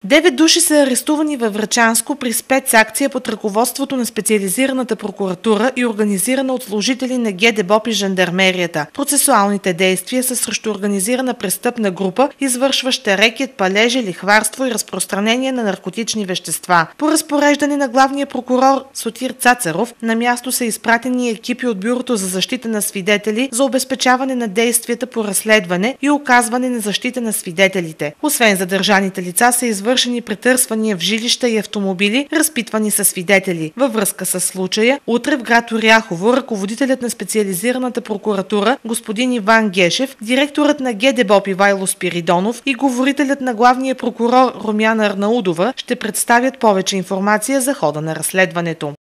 9 души са арестувани във Врачанско при спецакция под ръководството на специализираната прокуратура и организирана от служители на ГДБОП и жандармерията. Процесуалните действия са срещу организирана престъпна група, извършваща рекет, палежи, лихварство и разпространение на наркотични вещества. По разпореждане на главния прокурор Сотир Цацаров, на място са изпратени екипи от Бюрото за защита на свидетели за обезпечаване на действията по разследване и оказване на защита на свидетелите. Освен задържаните лица са извършени претърсвания в жилища и автомобили, разпитвани са свидетели. Във връзка с случая, утре в град Оряхово ръководителят на специализираната прокуратура господин Иван Гешев, директорът на ГДБОП Ивайло Спиридонов и говорителят на главния прокурор Румяна Арнаудова ще представят повече информация за хода на разследването.